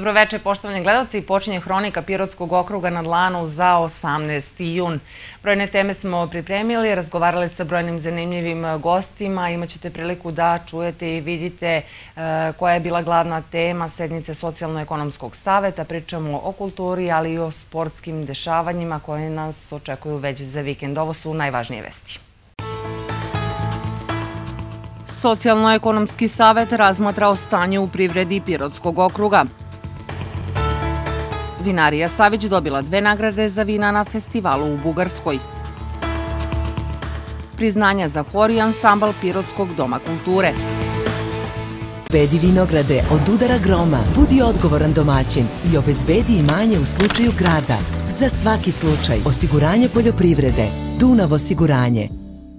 Dobroveče, poštovani gledalci. Počinje hronika Pirotskog okruga na dlanu za 18. jun. Brojne teme smo pripremili, razgovarali sa brojnim zanimljivim gostima. Imaćete priliku da čujete i vidite koja je bila glavna tema sednice Socijalno-ekonomskog saveta. Pričamo o kulturi, ali i o sportskim dešavanjima koje nas očekuju već za vikend. Ovo su najvažnije vesti. Socijalno-ekonomski savet razmatra o stanju u privredi Pirotskog okruga. Vinarija Savić dobila 2 nagrade za vina na festivalu u Bugarskoj. Priznanja za hor i ansambal Pirotskog doma kulture. Obezbedi vinograde od udara groma, budi odgovoran domaćin i obezbedi imanje u slučaju grada. Za svaki slučaj, osiguranje poljoprivrede, Dunav osiguranje.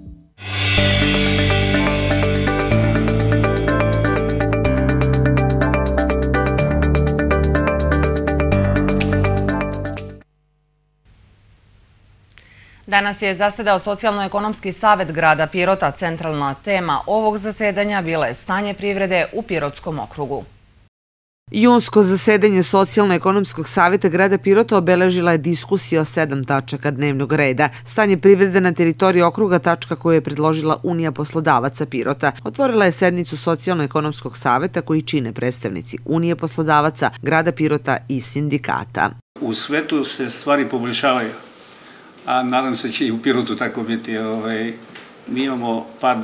Danas je zasedao Socijalno-ekonomski savet grada Pirota. Centralna tema ovog zasedanja bila je stanje privrede u Pirotskom okrugu. Junsko zasedanje Socijalno-ekonomskog saveta grada Pirota obeležila je diskusija o 7 tačaka dnevnog reda. Stanje privrede na teritoriji okruga, tačka koju je predložila Unija poslodavaca Pirota. Otvorila je sednicu Socijalno-ekonomskog saveta koji čine predstavnici Unije poslodavaca grada Pirota i sindikata. U svetu se stvari poboljšavaju, a nadam se će i u Pirotu tako biti. Mi imamo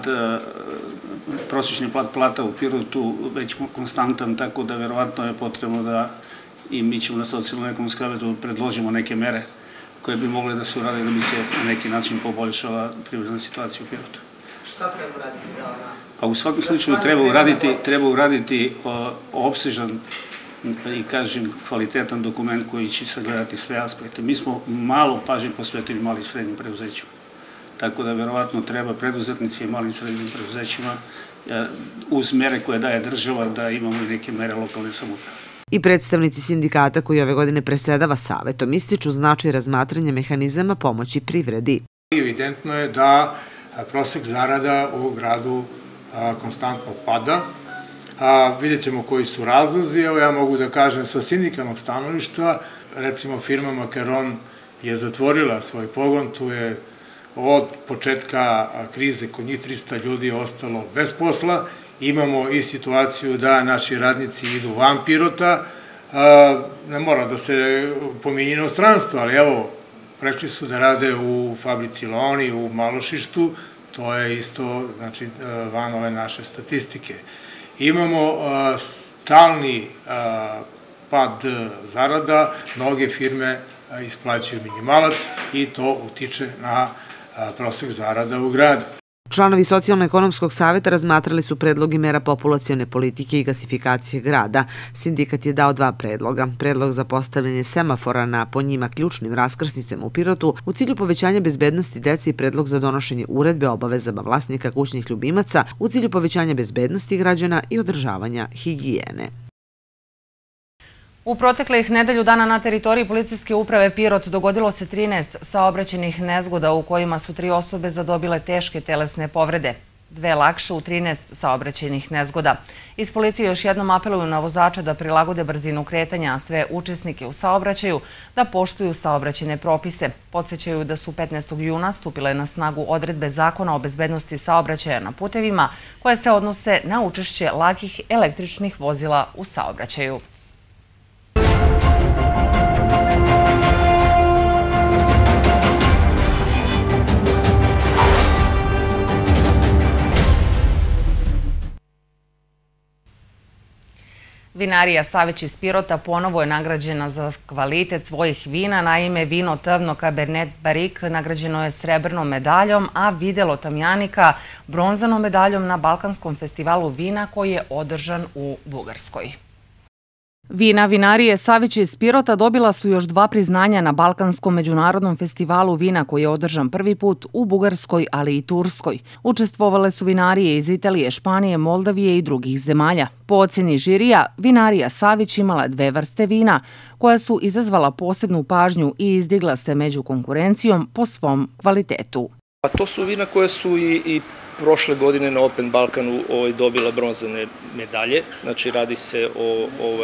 prosječni pad plata u Pirotu već konstantan, tako da verovatno je potrebno da i mi ćemo na Socijalno-ekonomskom savetu predložimo neke mere koje bi mogle da se urade da bi se na neki način poboljšala privredna situacija u Pirotu. Šta treba uraditi? Pa u svakom slučaju treba uraditi opsežan i kažem kvalitetan dokument koji će sagledati sve aspekte. Mi smo malo pažnje posvetili malim i srednjim preduzećima, tako da verovatno treba preduzetnici i malim i srednjim preduzećima uz mere koje daje država da imamo i neke mere lokalne samouprave. I predstavnici sindikata koji ove godine presedava savetom ističu značaj razmatranja mehanizama pomoći privredi. Evidentno je da prosek zarada u gradu konstantno pada. Vidjet ćemo koji su razlozi. Evo ja mogu da kažem sa sindikalnog stanovišta, recimo firma Makaron je zatvorila svoj pogon, tu je od početka krize kod njih 300 ljudi ostalo bez posla. Imamo i situaciju da naši radnici idu van Pirota, ne mora da se pominje inostranstvo, ali evo, prešli su da rade u fabrici Loni, u Malošištu, to je isto, znači, van ove naše statistike. Imamo stalni pad zarada, mnoge firme isplaćuju minimalac i to utiče na prosek zarada u gradu. Članovi Socijalno-ekonomskog saveta razmatrali su predloge mera populacione politike i gasifikacije grada. Sindikat je dao 2 predloga. Predlog za postavljanje semafora na po njima ključnim raskrsnicama u Pirotu u cilju povećanja bezbednosti dece i predlog za donošenje uredbe o obavezama vlasnika kućnih ljubimaca u cilju povećanja bezbednosti građana i održavanja higijene. U proteklih nedelju dana na teritoriji policijske uprave Pirot dogodilo se 13 saobraćajnih nezgoda u kojima su 3 osobe zadobile teške telesne povrede. 2 lakše u 13 saobraćajnih nezgoda. Iz policije još jednom apeluju na vozača da prilagode brzinu kretanja, a sve učesnike u saobraćaju da poštuju saobraćajne propise. Podsećaju da su 15. juna stupile na snagu odredbe Zakona o bezbednosti saobraćaja na putevima koje se odnose na učešće lakih električnih vozila u saobraćaju. Vinarija Savić iz Pirota ponovo je nagrađena za kvalitet svojih vina. Naime, vino Tavno Cabernet Barik nagrađeno je srebrnom medaljom, a Videlo Tamjanika bronzanom medaljom na Balkanskom festivalu vina koji je održan u Bugarskoj. Vina Vinarije Savić iz Pirota dobila su još 2 priznanja na Balkanskom međunarodnom festivalu vina koji je održan prvi put u Bugarskoj, ali i Turskoj. Učestvovale su vinarije iz Italije, Španije, Moldavije i drugih zemalja. Po ocjeni žirija, Vinarija Savić imala 2 vrste vina koja su izazvala posebnu pažnju i izdigla se među konkurencijom po svom kvalitetu. To su vina koje su i prošle godine na Open Balkanu dobila bronzane medalje. Znači radi se o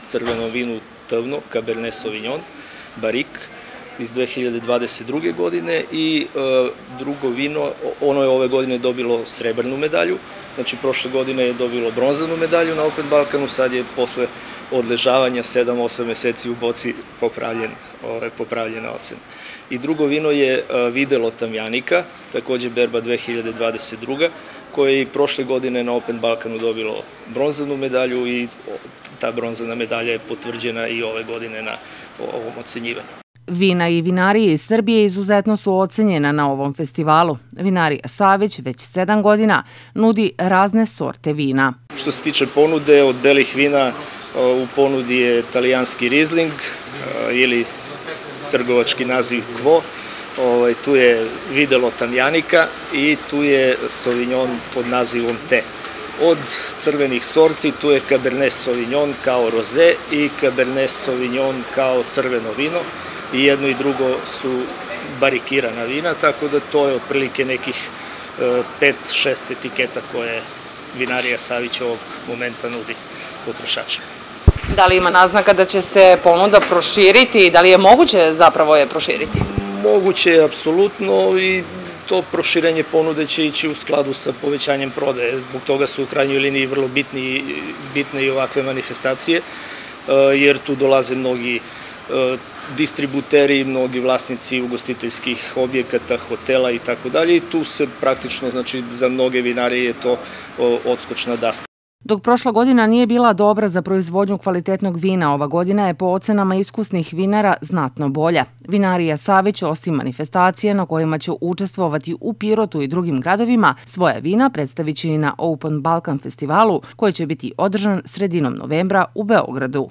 crvenom vinu Tavno, Cabernet Sauvignon, Barik, iz 2022. godine i drugo vino, ono je ove godine dobilo srebrnu medalju, znači prošle godine je dobilo bronzanu medalju na Open Balkanu, sad je posle odležavanja 7-8 meseci u boci popravljena ocena. I drugo vino je Videlo Tamjanika, takođe berba 2022. koje je i prošle godine na Open Balkanu dobilo bronzanu medalju i ta bronzana medalja je potvrđena i ove godine na ovom ocenjivanju. Vina i vinarije iz Srbije izuzetno su ocenjena na ovom festivalu. Vinarija Savić već 7 godina nudi razne sorte vina. Što se tiče ponude, od belih vina u ponudi je talijanski Riesling ili trgovački naziv Quo, tu je Videlo Tamjanika i tu je Sauvignon pod nazivom Te. Od crvenih sorti tu je Cabernet Sauvignon kao roze i Cabernet Sauvignon kao crveno vino i jedno i drugo su barikirana vina, tako da to je otprilike nekih 5-6 etiketa koje vinarija Savić ovog momenta nudi potrošačima. Da li ima naznaka da će se ponuda proširiti i da li je moguće zapravo je proširiti? Moguće je, apsolutno, i to proširenje ponude će ići u skladu sa povećanjem prodaje. Zbog toga su u krajnjoj liniji vrlo bitne i ovakve manifestacije, jer tu dolaze mnogi distributeri, mnogi vlasnici ugostiteljskih objekata, hotela i tako dalje i tu se praktično, znači za mnoge vinarije je to odskočna daska. Dok prošla godina nije bila dobra za proizvodnju kvalitetnog vina, ova godina je po ocenama iskusnih vinara znatno bolja. Vinarija Savić, osim manifestacije na kojima će učestvovati u Pirotu i drugim gradovima, svoja vina predstavit će i na Open Balkan festivalu, koji će biti održan sredinom novembra u Beogradu.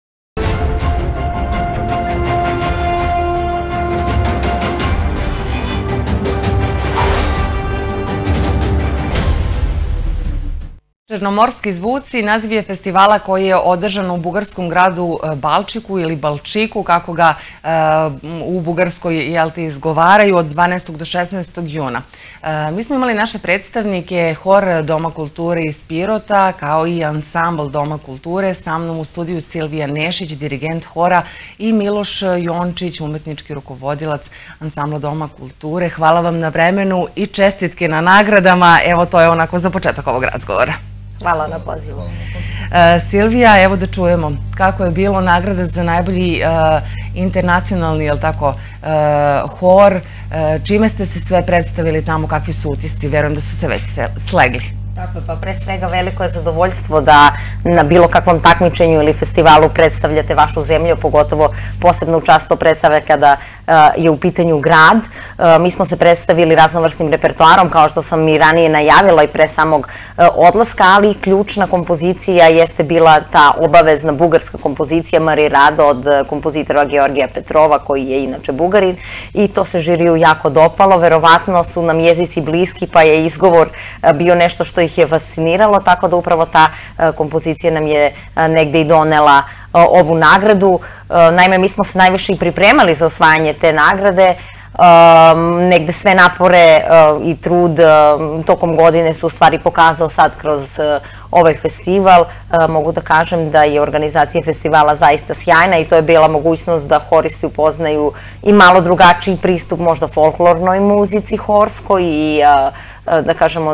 Černomorski zvuci naziv je festivala koji je održan u bugarskom gradu Balčiku ili Balčiku, kako ga u Bugarskoj izgovaraju, od 12. do 16. juna. Mi smo imali naše predstavnike, Hor Doma kulture iz Pirota, kao i ansambl Doma kulture, sa mnom u studiju Silvija Nešić, dirigent hora, i Miloš Jončić, umetnički rukovodilac ansambla Doma kulture. Hvala vam na vremenu i čestitke na nagradama. Evo, to je onako za početak ovog razgovora. Hvala na pozivu. Silvija, evo da čujemo kako je bilo nagrada za najbolji internacionalni, jel tako, hor, čime ste se sve predstavili tamo, kakvi su utisci, verujem da su se već slegli. Tako je, pa pre svega veliko je zadovoljstvo da na bilo kakvom takmičenju ili festivalu predstavljate vašu zemlju, pogotovo posebno čast to predstavlja kada je u pitanju grad. Mi smo se predstavili raznovrsnim repertoarom, kao što sam i ranije najavila i pre samog odlaska, ali ključna kompozicija jeste bila ta obavezna bugarska kompozicija Mari Rado od kompozitora Georgija Petrova, koji je inače Bugarin, i to se žiriju jako dopalo. Verovatno su nam jezici bliski, pa je izgovor bio nešto što ih je fasciniralo, tako da upravo ta kompozicija nam je negde i donela ovu nagradu. Naime, mi smo se najviše i pripremali za osvajanje te nagrade. Negde sve napore i trud tokom godine su u stvari pokazao sad kroz ovaj festival. Mogu da kažem da je organizacija festivala zaista sjajna i to je bila mogućnost da horisti upoznaju i malo drugačiji pristup možda folklornoj muzici horskoj i da kažemo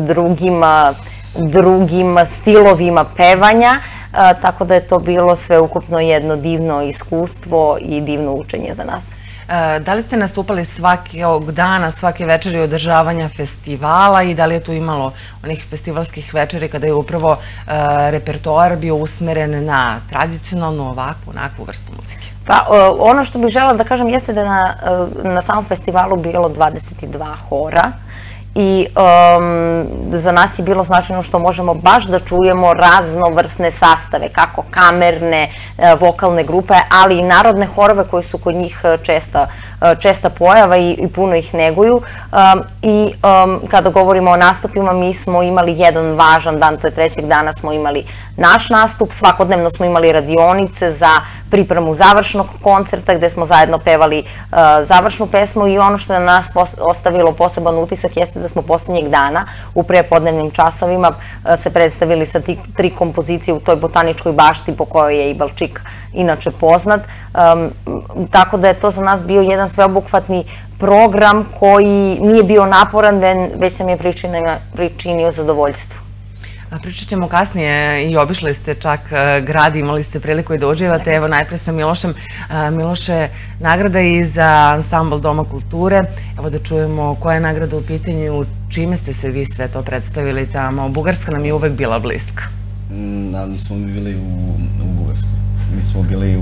drugim stilovima pevanja, tako da je to bilo sveukupno jedno divno iskustvo i divno učenje za nas. Da li ste nastupali svakog dana, svake večeri održavanja festivala i da li je tu imalo onih festivalskih večeri kada je upravo repertoar bio usmeren na tradicionalnu, ovakvu, onakvu vrstu muzike? Pa, ono što bih želela da kažem jeste da na samom festivalu bilo 22 hora i za nas je bilo značajno što možemo baš da čujemo raznovrsne sastave, kako kamerne, vokalne grupe, ali i narodne horove koji su kod njih česta pojava i puno ih neguju. I kada govorimo o nastupima, mi smo imali jedan važan dan, to je 3. dana smo imali naš nastup, svakodnevno smo imali radionice za pripremu završnog koncerta gde smo zajedno pevali završnu pesmu i ono što je na nas ostavilo poseban utisak jeste da smo poslednjeg dana u prepodnevnim časovima se predstavili sa 3 kompozicije u toj botaničkoj bašti po kojoj je i Balčik inače poznat. Tako da je to za nas bio jedan sveobuhvatni program koji nije bio naporan, već nam je pričinio zadovoljstvo. Pričat ćemo kasnije i obišli ste čak grad, imali ste priliku i da uživate. Evo najpre sa Milošem. Miloše, nagrada i za ansambl Doma kulture. Evo da čujemo koja je nagrada u pitanju, čime ste se vi sve to predstavili tamo. Bugarska nam je uvek bila bliska. Ali nismo mi bili u Bugarskoj. Mi smo bili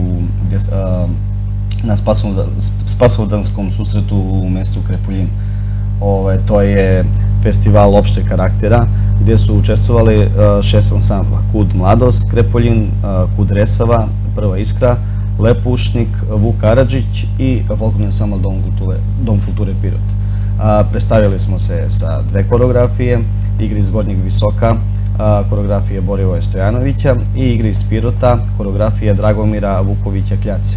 na Spasovdanskom susretu u mestu Krepoljin. To je festival opšteg karaktera gdje su učestvovali 6 ansambla: Kud Mladost Krepoljin, Kud Resava, Prva Iskra, Lepušnik, Vuk Karadžić i folklorni ansambl Dom kulture Pirot. Predstavili smo se sa 2 koreografije, igri iz Gornjeg Visoka, koreografije Borivoja Stojanovića i igri iz Pirota, koreografije Dragomira Vukovića Kljace.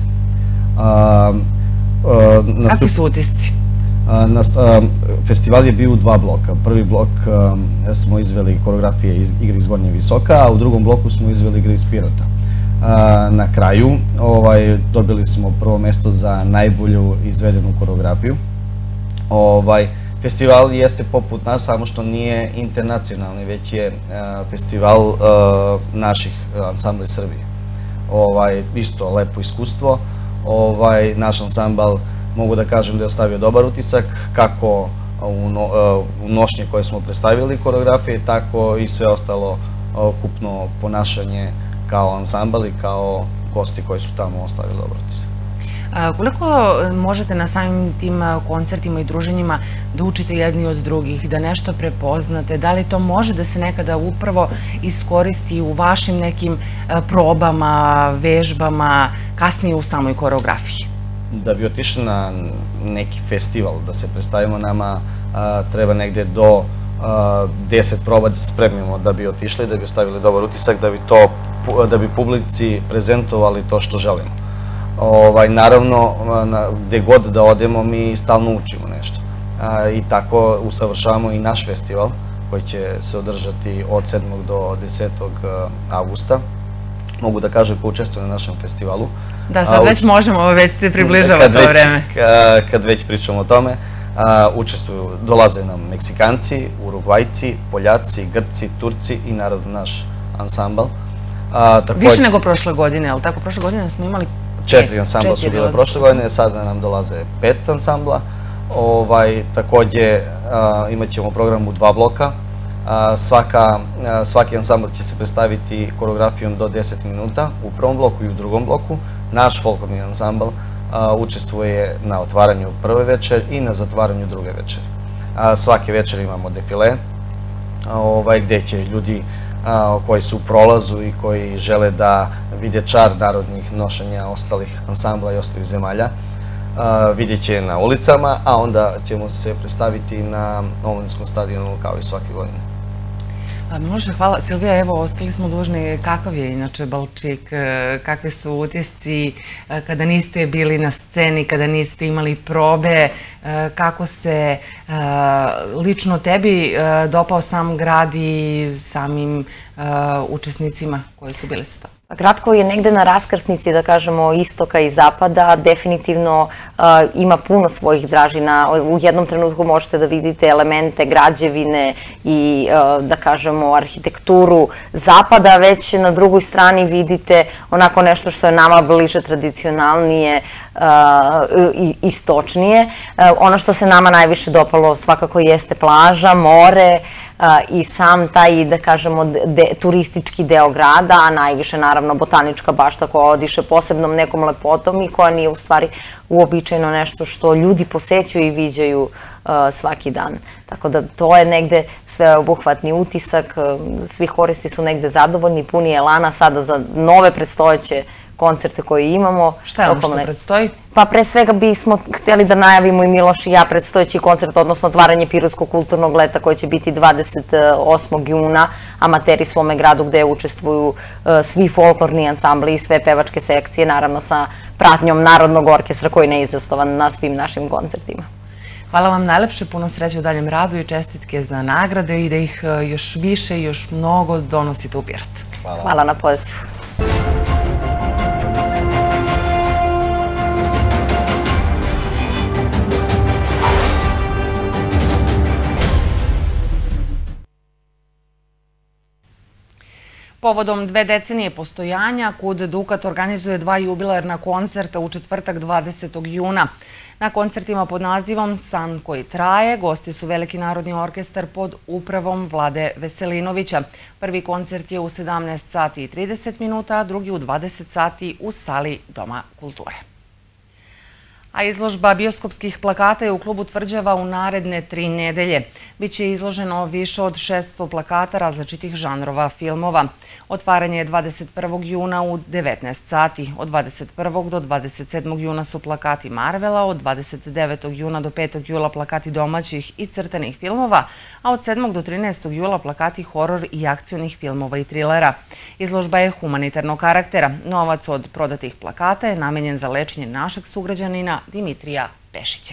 Kakvi su utisci? Festival je bio u 2 bloka. Prvi blok smo izveli koreografije igri iz Gornjeg Visoka, a u drugom bloku smo izveli igri iz Pirota. Na kraju dobili smo prvo mesto za najbolju izvedenu koreografiju. Festival jeste poput nas, samo što nije internacionalni, već je festival naših ansambla iz Srbije. Isto lepo iskustvo. Naš ansambal, mogu da kažem da je ostavio dobar utisak, kako u nošnje koje smo predstavili koreografije, tako i sve ostalo ukupno ponašanje kao ansambal i kao gosti koji su tamo ostavili dobar utisak. Koliko možete na samim tim koncertima i druženjima da učite jedni od drugih, da nešto prepoznate? Da li to može da se nekada upravo iskoristi u vašim nekim probama, vežbama, kasnije u samoj koreografiji? Da bi otišli na neki festival, da se predstavimo, nama treba negde do 10 proba da se spremimo da bi otišli, da bi ostavili dobar utisak, da bi publici prezentovali to što želimo. Naravno, gde god da odemo, mi stalno učimo nešto. I tako usavršavamo i naš festival, koji će se održati od 7. do 10. avgusta. Mogu da kažem ko učestvuje na našem festivalu. Da, sad već možemo, već se približava to vreme. Kad već pričamo o tome, učestvuju, dolaze nam Meksikanci, Urugvajci, Poljaci, Grci, Turci i naravno naš ansambl. Više nego prošle godine, ali tako? Prošle godine smo imali 4 ansambla su bile prošle godine, sada nam dolaze 5 ansambla. Takođe imat ćemo program u 2 bloka. Svaki ansambl će se predstaviti koreografijom do 10 minuta u prvom bloku i u drugom bloku. Naš folklorni ansambl učestvuje na otvaranju prve večer i na zatvaranju druge večeri. Svake večeri imamo defile, gde će ljudi koji su u prolazu i koji žele da vide čar narodnih nošenja ostalih ansambla i ostalih zemalja, vidjet će na ulicama, a onda ćemo se predstaviti na omladinskom stadionu kao i svake godine. Miloše, hvala. Silvija, evo, ostali smo dužni. Kakav je inače Balčik? Kakvi su utisci kada niste bili na sceni, kada niste imali probe? Kako se lično tebi dopao sam grad i samim učesnicima koji su bili sa tobom? Grad koji je negde na raskrsnici, da kažemo, istoka i zapada, definitivno ima puno svojih dražina. U jednom trenutku možete da vidite elemente građevine i, da kažemo, arhitekturu zapada, već na drugoj strani vidite onako nešto što je nama bliže, tradicionalnije, istočnije. Ono što se nama najviše dopalo svakako jeste plaža, more, i sam taj, da kažemo, turistički deo grada, a najviše naravno botanička bašta koja odiše posebnom nekom lepotom i koja nije u stvari uobičajeno nešto što ljudi posećuju i viđaju svaki dan. Tako da to je negde sveobuhvatni utisak, svi horisti su negde zadovoljni, puni elana sada za nove predstojeće koncerte koje imamo. Šta je ono što predstoji? Pa pre svega bismo hteli da najavimo i Miloš i ja predstojeći koncert, odnosno otvaranje Pirotskog kulturnog leta koje će biti 28. juna, Amateri svome gradu, gde učestvuju svi folklorni ansambli i sve pevačke sekcije, naravno sa pratnjom Narodnog orkestra koji je neizostavan na svim našim koncertima. Hvala vam najlepše, puno sreće u daljem radu i čestitke za nagrade i da ih još više i još mnogo donosite u Pirot. Hvala na pozivu. Povodom 2 decenije postojanja, KUD Dukat organizuje 2 jubilarna koncerta u četvrtak 20. juna. Na koncertima pod nazivom San koji traje gosti su Veliki narodni orkestar pod upravom Vlade Veselinovića. Prvi koncert je u 17 sati i 30 minuta, a drugi u 20 sati u sali Doma kulture. A izložba bioskopskih plakata je u klubu Tvrđava u naredne 3 nedelje. Biće izloženo više od 600 plakata različitih žanrova filmova. Otvaranje je 21. juna u 19 sati. Od 21. do 27. juna su plakati Marvela, od 29. juna do 5. jula plakati domaćih i crtanih filmova, a od 7. do 13. jula plakati horor i akcionih filmova i trilera. Izložba je humanitarnog karaktera. Novac od prodatih plakata je namenjen za lečenje našeg sugrađanina Dimitrija Pešića.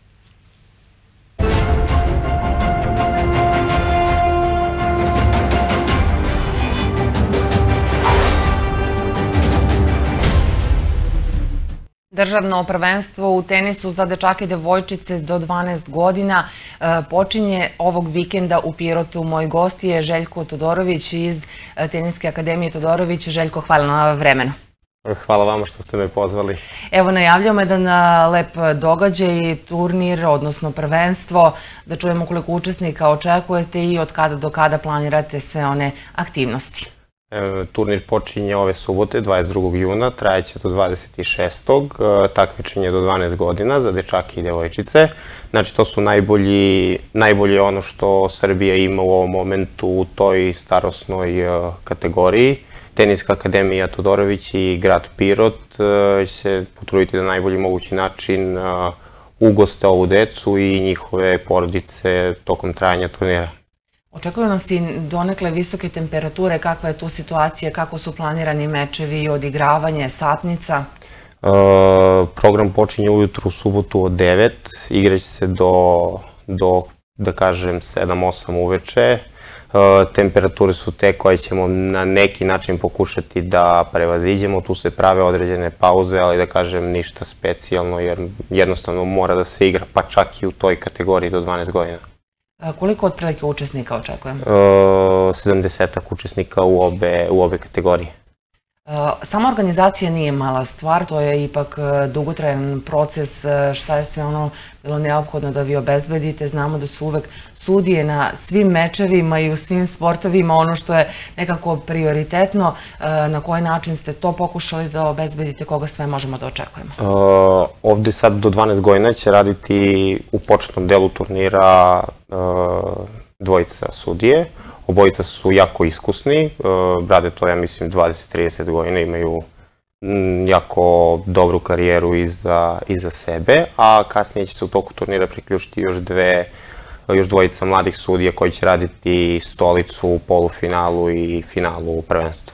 Državno prvenstvo u tenisu za dečake i devojčice do 12 godina počinje ovog vikenda u Pirotu. Moj gost je Željko Todorović iz Teniske akademije Todorović. Željko, hvala na vremenu. Hvala vama što ste me pozvali. Evo, najavljamo jedan lep događaj, turnir, odnosno prvenstvo, da čujemo koliko učesnika očekujete i od kada do kada planirate sve one aktivnosti. Turnir počinje ove subote, 22. juna, trajeće do 26. Takmičenje do 12 godina za dečake i devojčice. Znači, to su najbolje ono što Srbija ima u ovom momentu u toj starosnoj kategoriji. Teniska akademija Todorović i grad Pirot će se potruditi na najbolji mogući način ugoste ovu decu i njihove porodice tokom trajanja turnira. Očekuju nas i donekle visoke temperature. Kakva je tu situacija, kako su planirani mečevi, odigravanje, satnica? Program počinje ujutru u subotu od 9, igraće se do da kažem, 7-8 uveče. Temperature su te koje ćemo na neki način pokušati da prevaziđemo. Tu se prave određene pauze, ali da kažem ništa specijalno, jer jednostavno mora da se igra, pa čak i u toj kategoriji do 12 godina. Koliko otprilike učesnika očekujemo? 70 učesnika u obe kategorije. Sama organizacija nije mala stvar, to je ipak dugotrajan proces. Šta je sve ono bilo neophodno da vi obezbedite? Znamo da su uvek sudije na svim mečevima i u svim sportovima ono što je nekako prioritetno. Na koji način ste to pokušali da obezbedite, koga sve možemo da očekujemo? Ovde sad do 12 godina će raditi u početnom delu turnira dvojica sudije. Obojica su jako iskusni, rade to, ja mislim, 20-30 godina, imaju jako dobru karijeru iza sebe, a kasnije će se u toku turnira priključiti još dvojica mladih sudija koji će raditi stolicu u polufinalu i finalu prvenstva.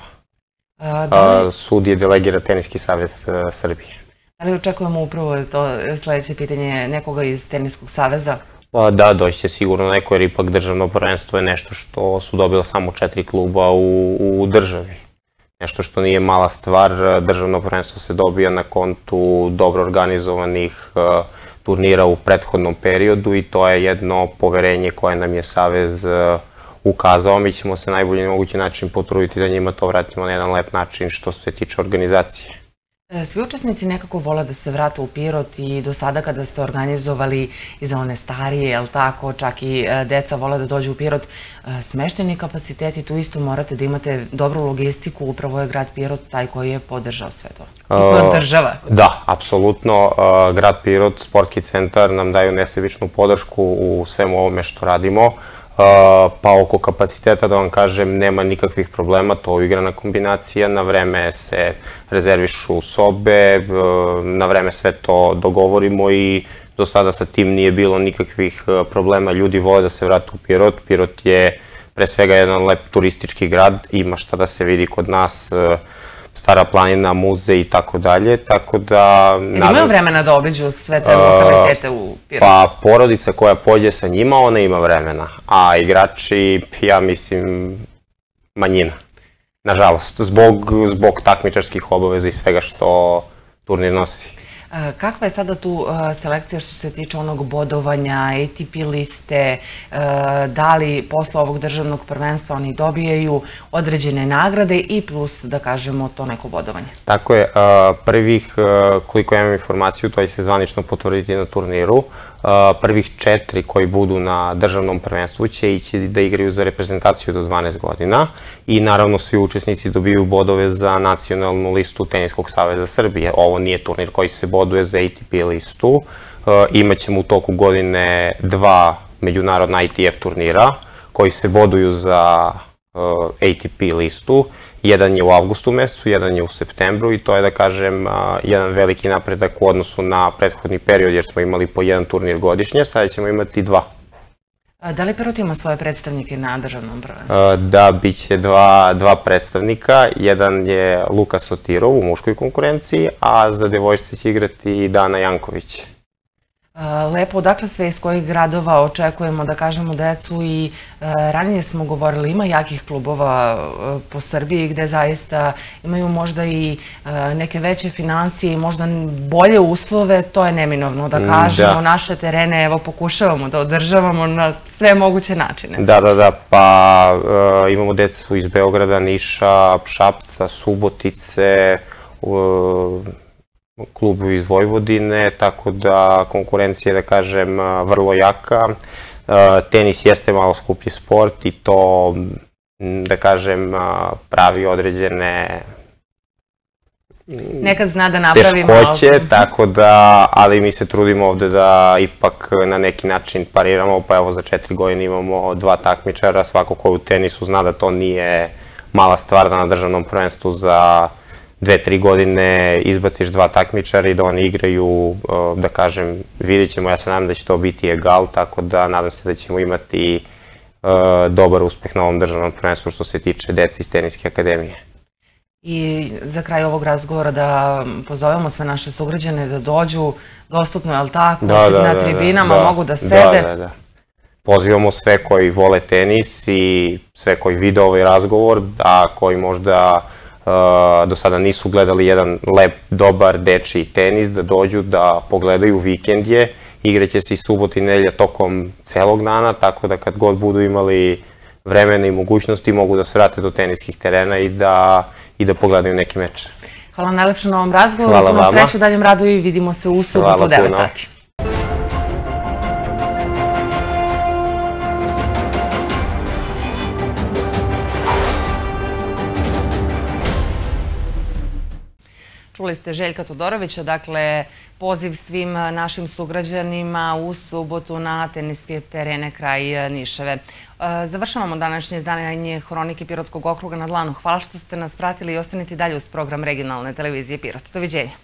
Sudije delegira Teniski savez Srbije. Da li očekujemo upravo to sledeće pitanje nekoga iz Teniskog saveza? Da, doći će sigurno neko, jer ipak državno prvenstvo je nešto što su dobila samo 4 kluba u državi. Nešto što nije mala stvar, državno prvenstvo se dobija na kontu dobro organizovanih turnira u prethodnom periodu i to je jedno poverenje koje nam je Savez ukazao. Mi ćemo se najbolji mogući način potruditi da njima to vratimo na jedan lep način što se tiče organizacije. Svi učesnici nekako vole da se vrate u Pirot i do sada kada ste organizovali i za one starije, jel tako, čak i deca vole da dođu u Pirot. Smešteni kapaciteti, tu isto morate da imate dobru logistiku, upravo je grad Pirot taj koji je podržao sve to. I koji održava. Da, apsolutno. Grad Pirot, sportski centar nam daju nesebičnu podršku u svemu ovome što radimo. Pa oko kapaciteta, da vam kažem, nema nikakvih problema, to je igrana kombinacija, na vreme se rezervišu sobe, na vreme sve to dogovorimo i do sada sa tim nije bilo nikakvih problema. Ljudi vole da se vrate u Pirot. Pirot je pre svega jedan lep turistički grad, ima šta da se vidi kod nas, Stara planina, muzej i tako dalje, tako da... Imaju vremena da obiđu sve te lokalitete u Pirotu? Pa porodica koja pođe sa njima, ona ima vremena, a igrači, ja mislim, manjina. Nažalost, zbog takmičarskih obaveza i svega što turnir nosi. Kakva je sada tu selekcija što se tiče onog bodovanja, ATP liste, da li posle ovog državnog prvenstva oni dobijaju određene nagrade i plus, da kažemo, to neko bodovanje? Tako je, prvih, koliko ja imam informaciju, to će se zvanično potvrditi na turniru, prvih 4 koji budu na državnom prvenstvu će ići da igraju za reprezentaciju do 12 godina i naravno svi učesnici dobiju bodove za nacionalnu listu Teniskog saveza Srbije. Ovo nije turnir koji se boduje za ATP listu. Imaćemo u toku godine 2 međunarodna ITF turnira koji se boduju za ATP listu. Jedan je u avgustu mesecu, jedan je u septembru i to je, da kažem, jedan veliki napredak u odnosu na prethodni period jer smo imali po jedan turnir godišnje, sada ćemo imati 2. Da li Pirot ima svoje predstavnike na državnom prvenstvu? Da, bit će 2 predstavnika. Jedan je Luka Sotirov u muškoj konkurenciji, a za devojčice će igrati Dana Janković. Lepo, odakle sve iz kojih gradova očekujemo da kažemo decu i ranije smo govorili, ima jakih klubova po Srbiji gde zaista imaju možda i neke veće financije i možda bolje uslove, to je neminovno da kažemo, naše terene evo pokušavamo da održavamo na sve moguće načine. Da, pa imamo decu iz Beograda, Niša, Šapca, Subotice, klubu iz Vojvodine, tako da konkurencija je, da kažem, vrlo jaka. Tenis jeste malo skuplji sport i to, da kažem, pravi određene nekad zna da napravi teškoće, tako da, ali mi se trudimo ovde da ipak na neki način pariramo, pa evo za 4 godine imamo 2 takmičara, svako ko u tenisu zna da to nije mala stvar da na državnom prvenstvu za 2-3 godine izbaciš 2 takmičara i da oni igraju, da kažem, vidjet ćemo, ja se nadam da će to biti egal, tako da nadam se da ćemo imati dobar uspeh na ovom državnom prvenstvu što se tiče dece iz Teniske akademije. I za kraj ovog razgovora da pozovemo sve naše sugrađane da dođu, dostupno je li tako, na tribinama mogu da sede? Da. Pozivamo sve koji vole tenis i sve koji vide ovaj razgovor, a koji možda do sada nisu gledali jedan lep, dobar dečiji tenis, da dođu da pogledaju, vikend je, igraće se i subota i nedelja tokom celog dana, tako da kad god budu imali vremena i mogućnosti mogu da se vrate do teniskih terena i da pogledaju neki meč. Hvala najlepše na ovom razgovoru, puno sreće u daljem radu i vidimo se u subotu u 9 sati. Čuli ste Željka Todorovića, dakle poziv svim našim sugrađanima u subotu na teniske terene kraj Niševe. Završavamo današnje izdanje Hronike Pirotskog okruga na dlanu. Hvala što ste nas pratili i ostanite dalje uz program regionalne televizije Pirot. Doviđenja.